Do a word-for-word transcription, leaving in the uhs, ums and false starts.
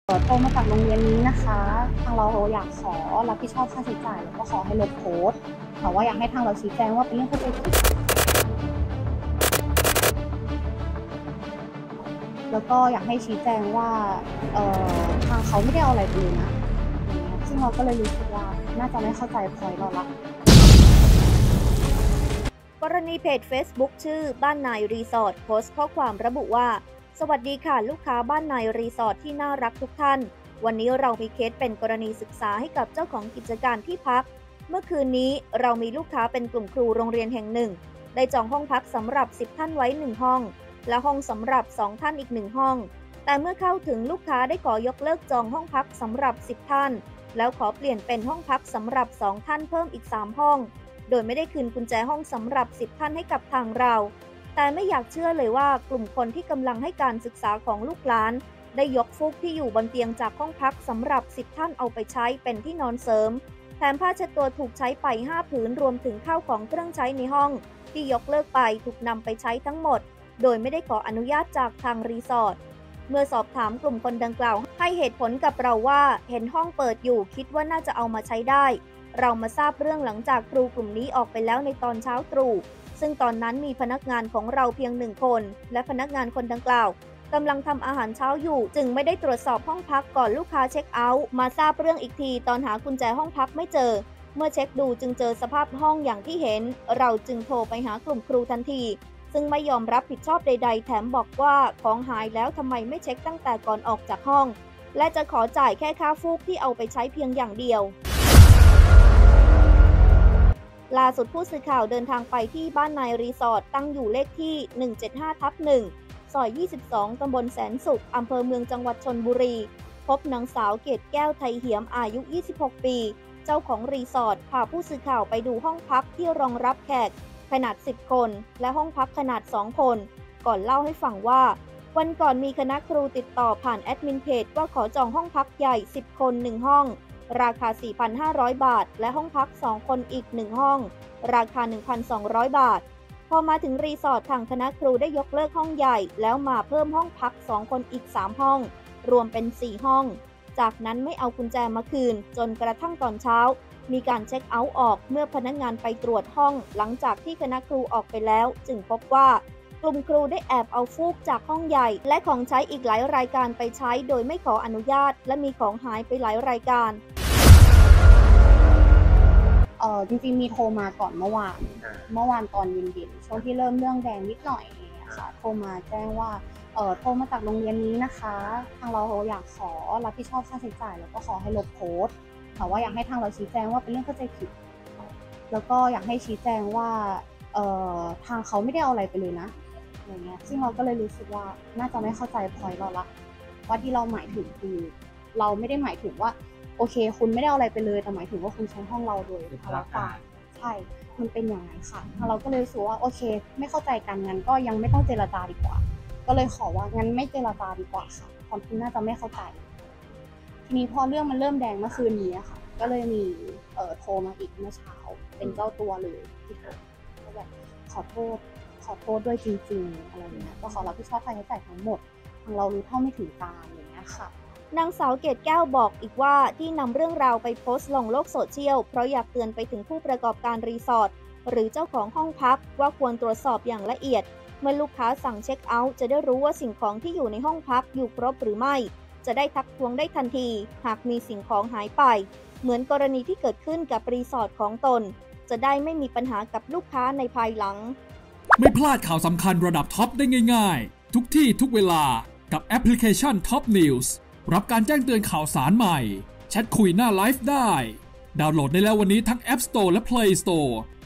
โทรมาจากโรงเรียนนี้นะคะทางเราอยากขอรับผิดชอบค่าใช้จ่ายแล้วก็ขอให้ลบโพสต์แต่ว่าอยากให้ทางเราชี้แจงว่าเป็นเรื่องเข้าใจผิดแล้วก็อยากให้ชี้แจงว่าเอ่อทางเขาไม่ได้เอาอะไรไปเลยนะซึ่งเราก็เลยรู้สึกว่าน่าจะไม่เข้าใจพอยเราละกรณีเพจ Facebook ชื่อบ้านนายรีสอร์ทโพสต์ข้อความระบุว่าสวัสดีค่ะลูกค้าบ้านนายรีสอร์ทที่น่ารักทุกท่านวันนี้เรามีเคสเป็นกรณีศึกษาให้กับเจ้าของกิจการที่พักเมื่อคืนนี้เรามีลูกค้าเป็นกลุ่มครูโรงเรียนแห่งหนึ่งได้จองห้องพักสำหรับสิบท่านไว้หนึ่งห้องและห้องสำหรับสองท่านอีกหนึ่งห้องแต่เมื่อเข้าถึงลูกค้าได้ขอยกเลิกจองห้องพักสำหรับสิบท่านแล้วขอเปลี่ยนเป็นห้องพักสำหรับสองท่านเพิ่มอีกสามห้องโดยไม่ได้คืนกุญแจห้องสำหรับสิบท่านให้กับทางเราแต่ไม่อยากเชื่อเลยว่ากลุ่มคนที่กำลังให้การศึกษาของลูกหลานได้ยกฟูกที่อยู่บนเตียงจากห้องพักสำหรับสิบท่านเอาไปใช้เป็นที่นอนเสริมแถมผ้าเช็ดตัวถูกใช้ไปห้าผืนรวมถึงข้าวของเครื่องใช้ในห้องที่ยกเลิกไปถูกนำไปใช้ทั้งหมดโดยไม่ได้ขออนุญาตจากทางรีสอร์ทเมื่อสอบถามกลุ่มคนดังกล่าวให้เหตุผลกับเราว่าเห็นห้องเปิดอยู่คิดว่าน่าจะเอามาใช้ได้เรามาทราบเรื่องหลังจากครูกลุ่มนี้ออกไปแล้วในตอนเช้าตรู่ซึ่งตอนนั้นมีพนักงานของเราเพียงหนึ่งคนและพนักงานคนดังกล่าวกำลังทำอาหารเช้าอยู่จึงไม่ได้ตรวจสอบห้องพักก่อนลูกค้าเช็คเอาท์มาทราบเรื่องอีกทีตอนหากุญแจห้องพักไม่เจอเมื่อเช็คดูจึงเจอสภาพห้องอย่างที่เห็นเราจึงโทรไปหากลุ่มครูทันทีซึ่งไม่ยอมรับผิดชอบใดๆแถมบอกว่าของหายแล้วทำไมไม่เช็คตั้งแต่ก่อนออกจากห้องและจะขอจ่ายแค่ค่าฟูกที่เอาไปใช้เพียงอย่างเดียวล่าสุดผู้สื่อข่าวเดินทางไปที่บ้านนายรีสอร์ทตั้งอยู่เลขที่ หนึ่งเจ็ดห้าทับหนึ่ง ซอย ยี่สิบสอง ตำบลแสนสุข อำเภอเมืองจังหวัดชลบุรีพบนางสาวเกตแก้วไทยเหียมอายุ ยี่สิบหก ปี เจ้าของรีสอร์ทพาผู้สื่อข่าวไปดูห้องพักที่รองรับแขกขนาด สิบ คนและห้องพักขนาด สอง คนก่อนเล่าให้ฟังว่าวันก่อนมีคณะครูติดต่อผ่านแอดมินเพจว่าขอจองห้องพักใหญ่ สิบ คนหนึ่งห้องราคา สี่พันห้าร้อย บาทและห้องพักสองคนอีกหนึ่งห้องราคา หนึ่งพันสองร้อย บาทพอมาถึงรีสอร์ททางคณะครูได้ยกเลิกห้องใหญ่แล้วมาเพิ่มห้องพักสองคนอีกสามห้องรวมเป็นสี่ห้องจากนั้นไม่เอากุญแจมาคืนจนกระทั่งตอนเช้ามีการเช็คเอาท์ออกเมื่อพนักงานไปตรวจห้องหลังจากที่คณะครูออกไปแล้วจึงพบว่ากลุ่มครูได้แอบเอาฟูกจากห้องใหญ่และของใช้อีกหลายรายการไปใช้โดยไม่ขออนุญาตและมีของหายไปหลายรายการเออจริงๆมีโทรมาก่อนเมื่อวานเมื่อวานตอนเย็นๆช่วงที่เริ่มเรื่องแดงนิดหน่อยค่ะโทรมาแจ้งว่าเออโทรมาจากโรงเรียนนี้นะคะทางเราอยากขอรับผิดชอบค่าใช้จ่ายแล้วก็ขอให้ลบโพสต์แต่ว่าอยากให้ทางเราชี้แจงว่าเป็นเรื่องเข้าใจผิดแล้วก็อยากให้ชี้แจงว่าเออทางเขาไม่ได้เอาอะไรไปเลยนะอย่างเงี้ยซึ่งเราก็เลยรู้สึกว่าน่าจะไม่เข้าใจพอยเราละว่าที่เราหมายถึงคือเราไม่ได้หมายถึงว่าโอเคคุณไม่ได้เอาอะไรไปเลยแต่หมายถึงว่าคุณใช้ห้องเราโดยพลการใช่มันเป็นอย่างนั้นค่ะเราก็เลยรู้สึกว่าโอเคไม่เข้าใจกันงั้นก็ยังไม่ต้องเจรจาดีกว่าก็เลยขอว่างั้นไม่เจรจาดีกว่าค่ะความที่น่าจะไม่เข้าใจทีนี้พอเรื่องมันเริ่มแดงเมื่อคืนนี้ค่ะก็เลยมีเอ่อโทรมาอีกเมื่อเช้าเป็นเจ้าตัวเลยที่โทรก็แบบขอโทษขอโทษด้วยจริงๆอะไรอย่างเงี้ยก็ขอรับผิดชอบค่าใช้จ่ายทั้งหมดทางเรารู้เท่าไม่ถึงการอย่างเงี้ยค่ะนางสาวเกตแก้วบอกอีกว่าที่นำเรื่องราวไปโพสต์ลงโลกโซเชียลเพราะอยากเตือนไปถึงผู้ประกอบการรีสอร์ทหรือเจ้าของห้องพักว่าควรตรวจสอบอย่างละเอียดเมื่อลูกค้าสั่งเช็คเอาท์จะได้รู้ว่าสิ่งของที่อยู่ในห้องพักอยู่ครบหรือไม่จะได้ทักท้วงได้ทันทีหากมีสิ่งของหายไปเหมือนกรณีที่เกิดขึ้นกับรีสอร์ทของตนจะได้ไม่มีปัญหากับลูกค้าในภายหลังไม่พลาดข่าวสำคัญระดับท็อปได้ง่ายๆทุกที่ทุกเวลากับแอปพลิเคชัน Top News รับการแจ้งเตือนข่าวสารใหม่แชทคุยหน้าไลฟ์ได้ดาวน์โหลดได้แล้ววันนี้ทั้ง App Store และ Play Store